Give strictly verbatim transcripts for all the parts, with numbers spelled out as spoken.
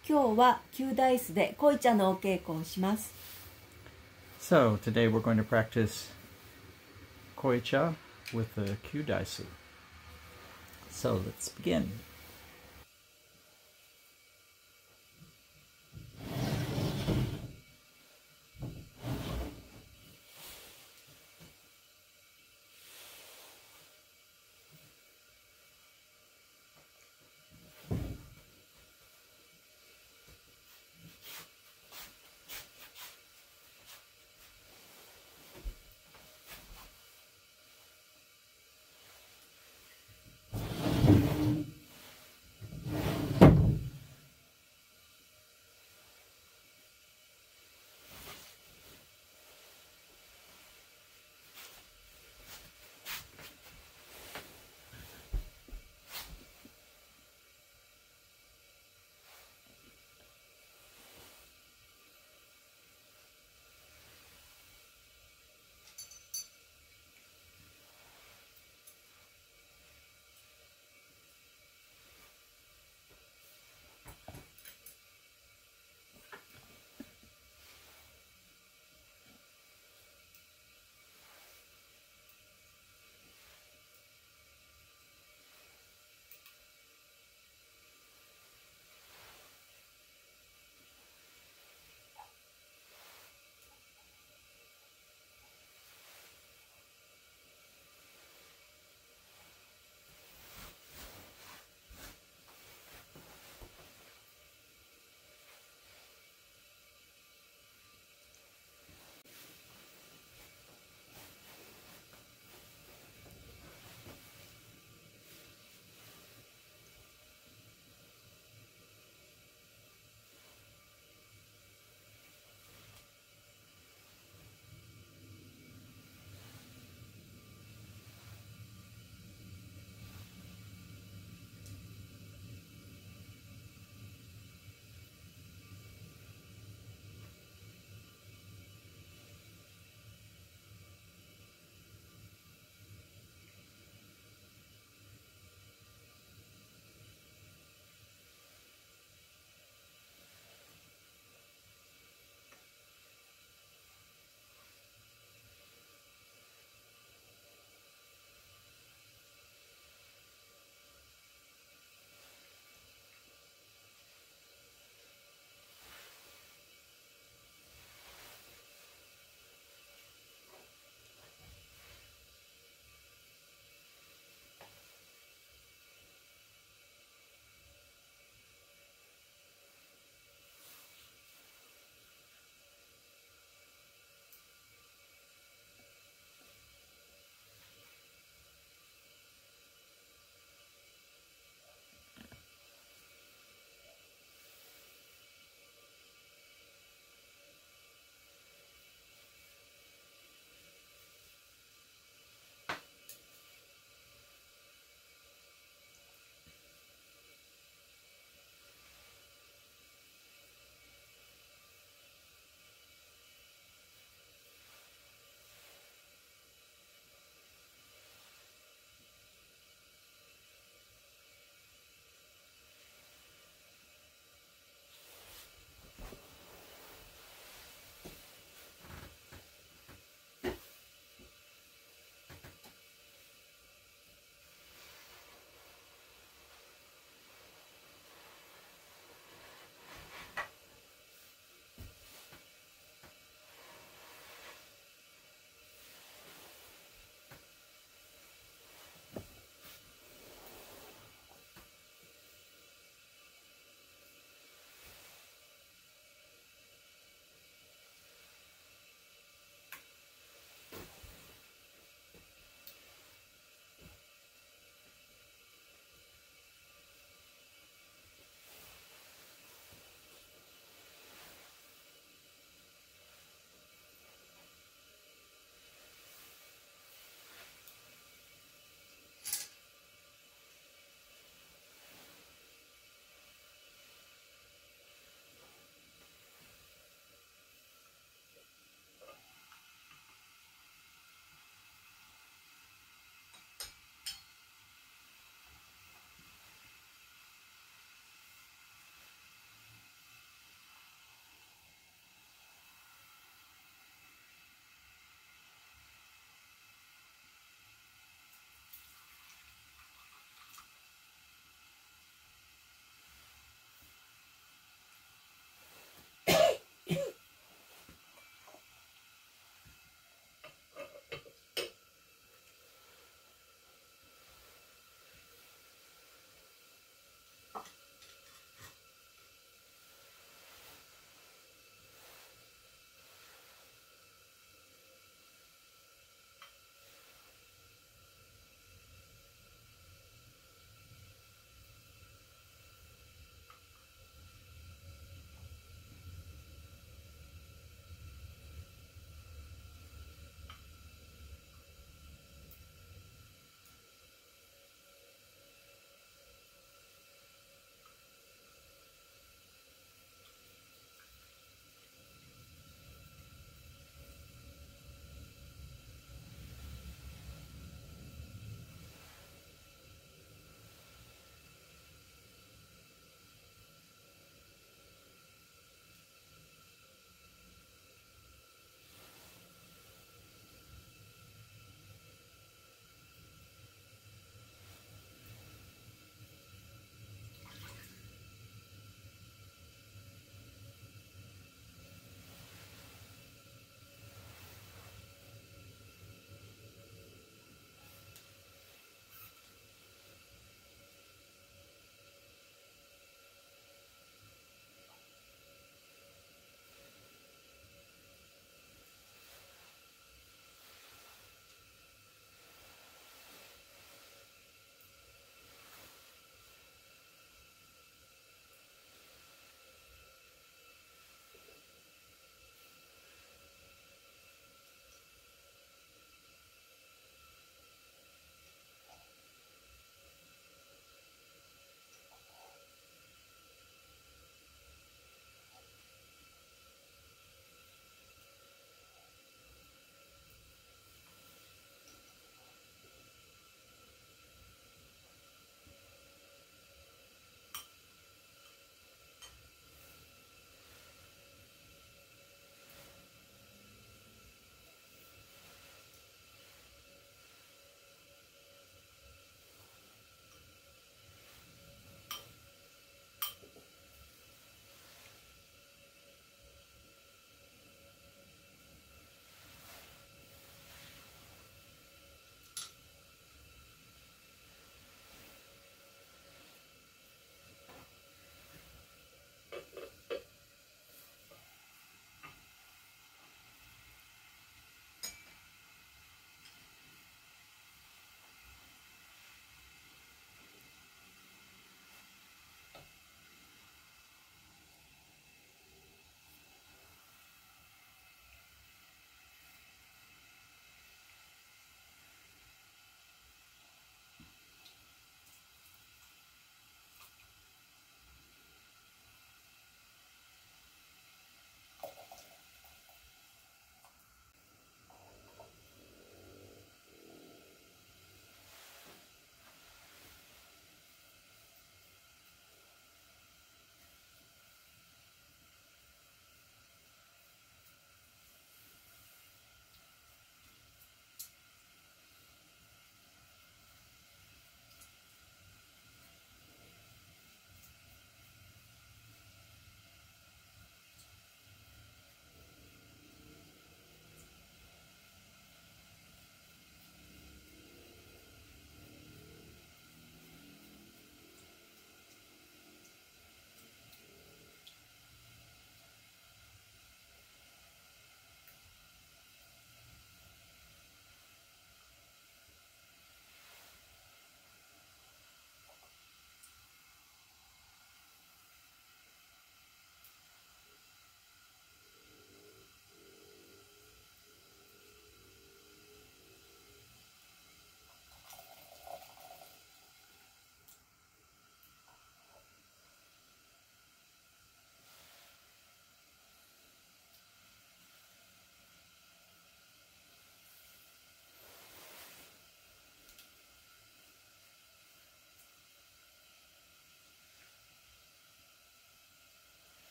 今日はkyudaisuダイスで恋ちゃんのお稽古をします。 So today we're going to practice koicha with the kyudaisu. So let's begin.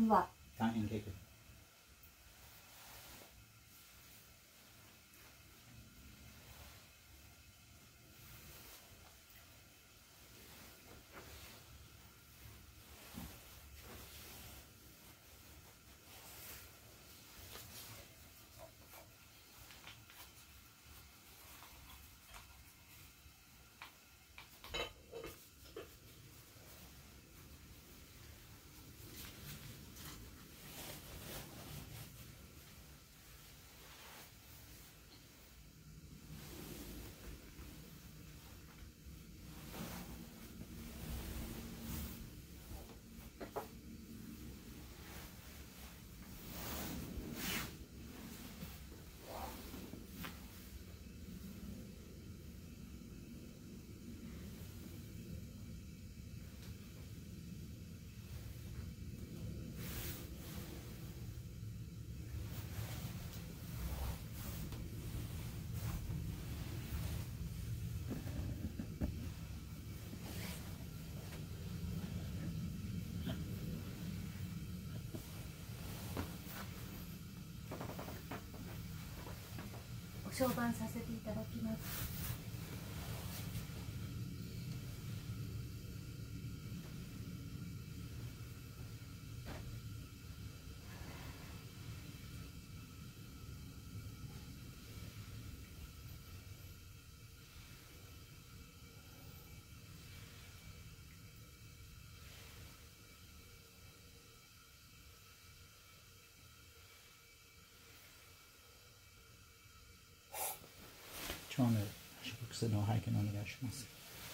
単は単円形。 ご紹介させていただきます。 今日の祝福の拝見お願いします。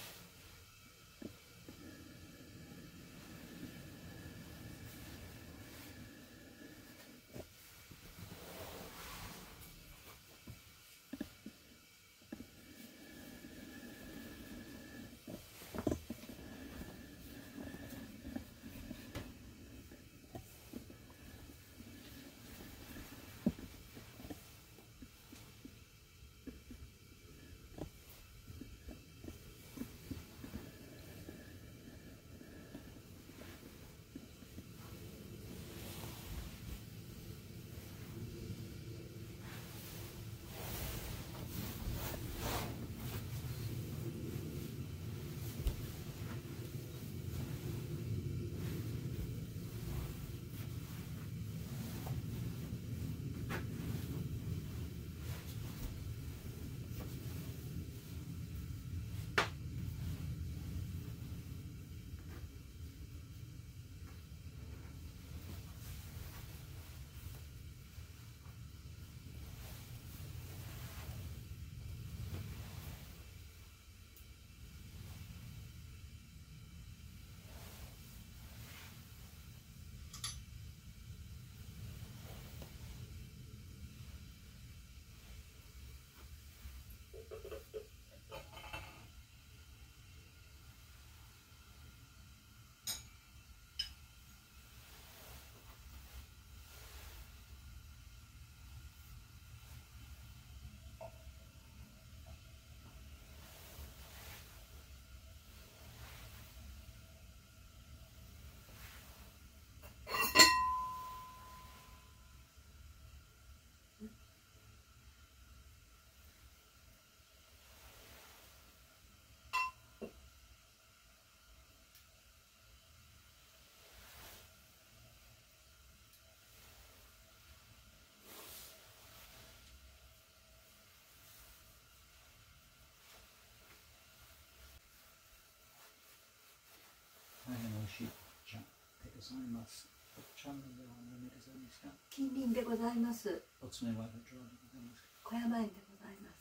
大変美味しいじゃんでございます。チャンネルは何でございますか？ 近隣でございます。 お詰めはどちらでございますか？ 小山園でございます。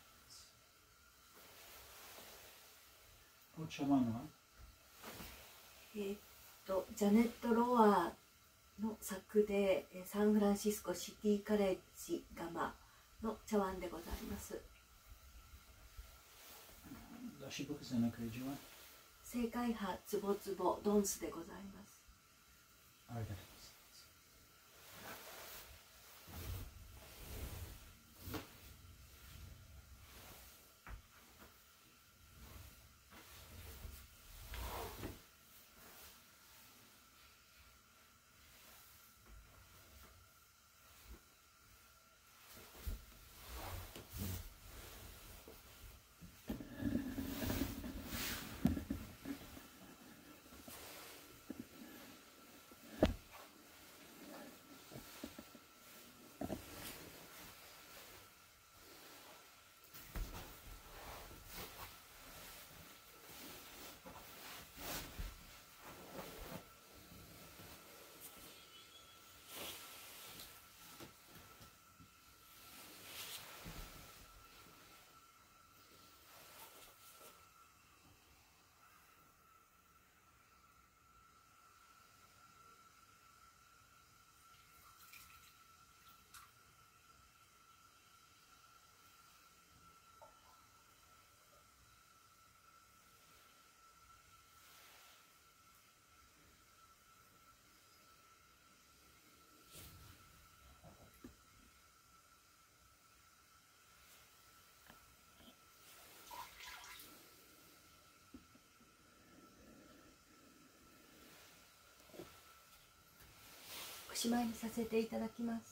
お茶碗はえーっとジャネット・ロアの作でサンフランシスコシティカレッジガマの茶碗でございます。 祝福のクレジは正解派つぼつぼドンスでございます。 ありがとうございます。 しまいにさせていただきます。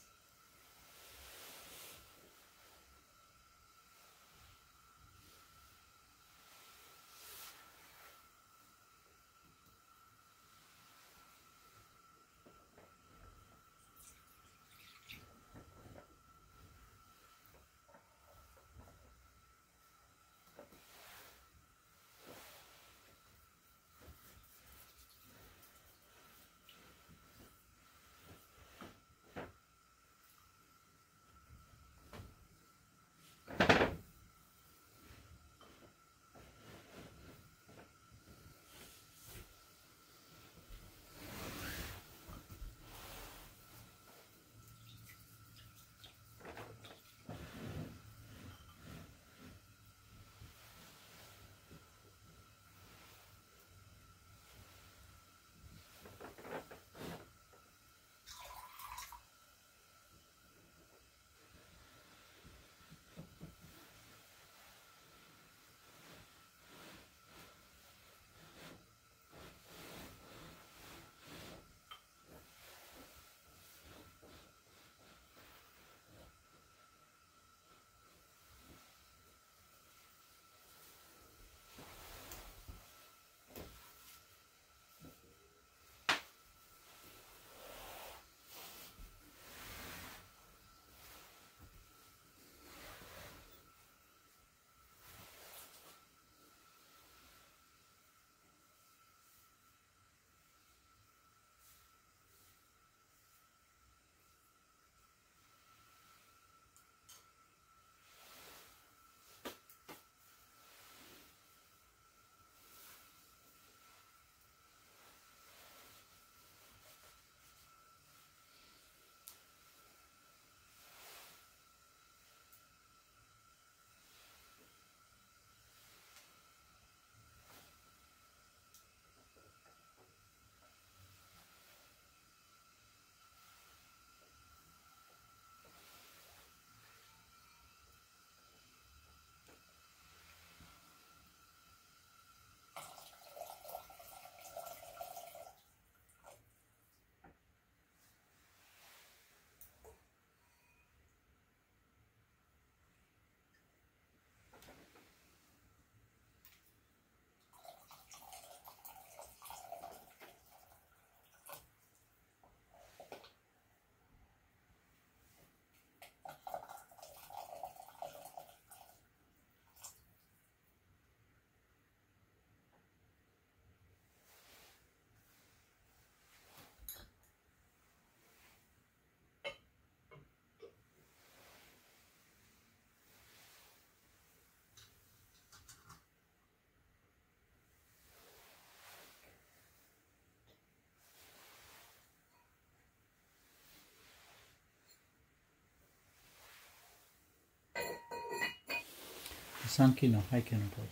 三期の背景のポーズ。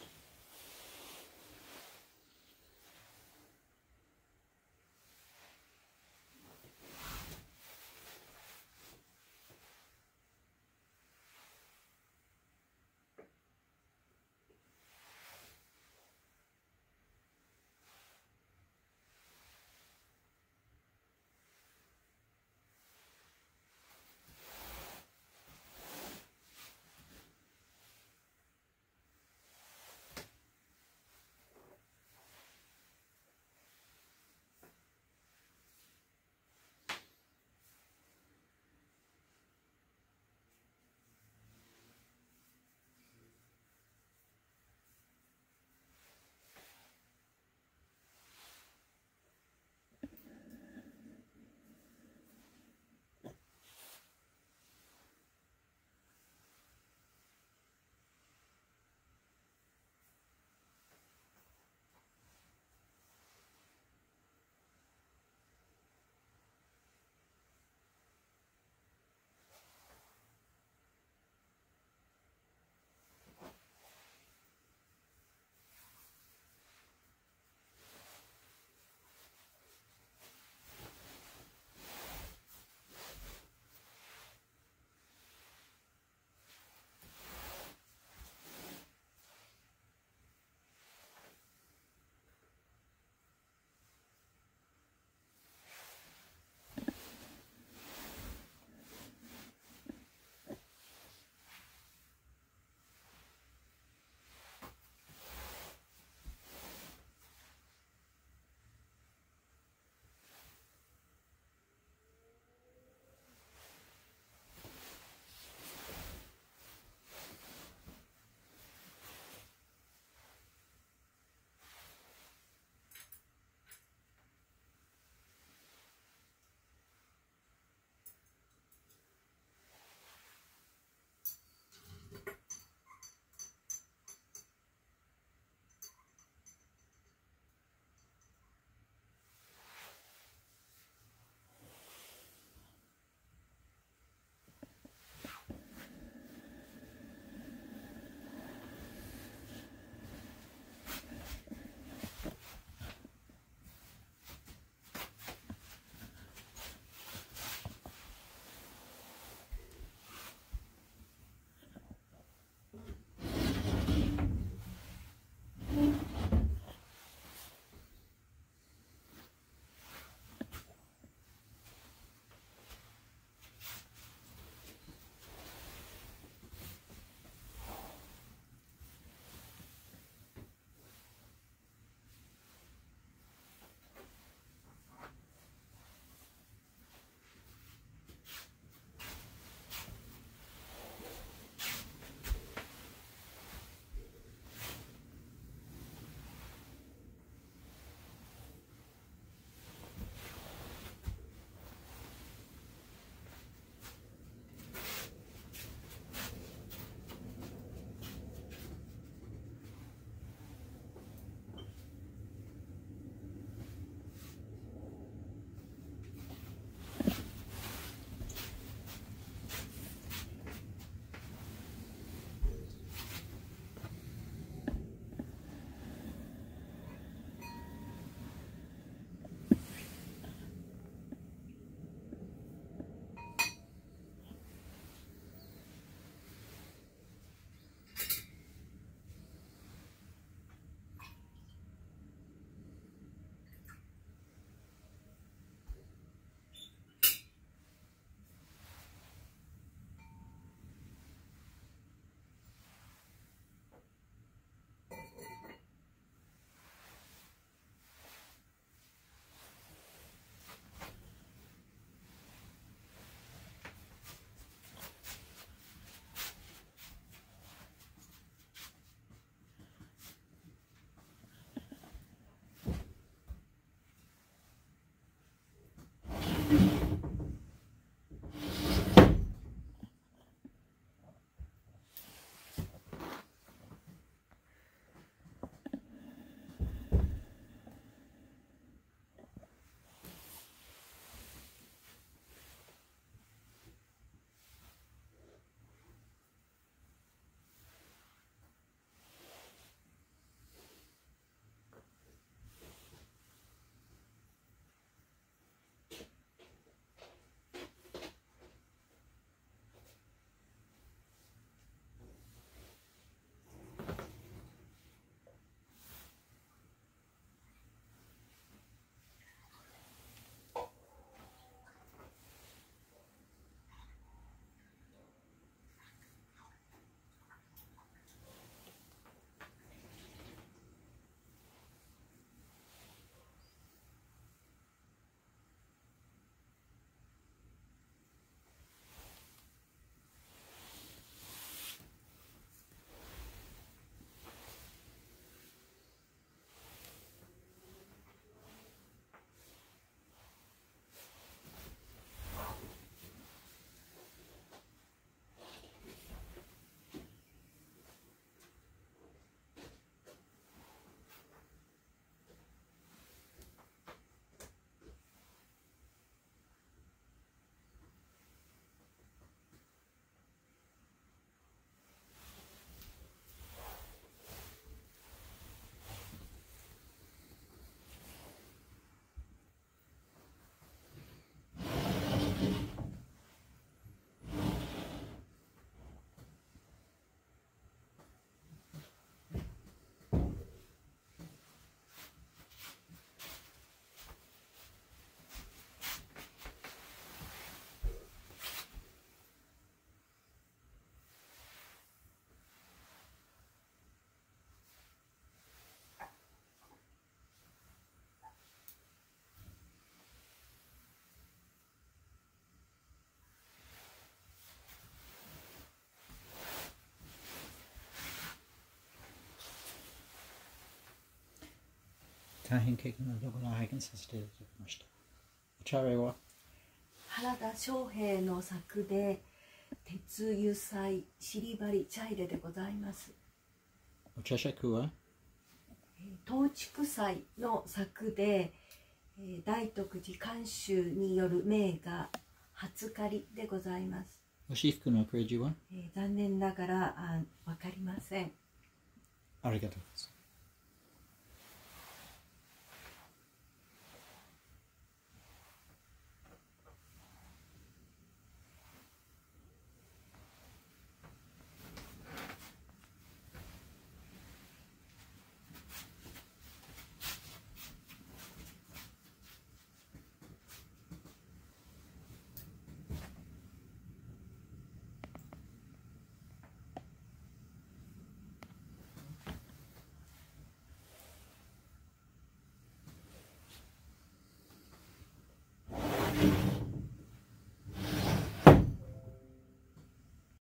大変経験のところを拝見させていただきました。お茶会は原田昌平の作で鉄油彩尻張り茶入れでございます。 お茶杓は東竹斎の作で大徳寺監修による名画初狩りでございます。 お私服のクレジは、 えー、残念ながらあ分かりません。 ありがとうございます。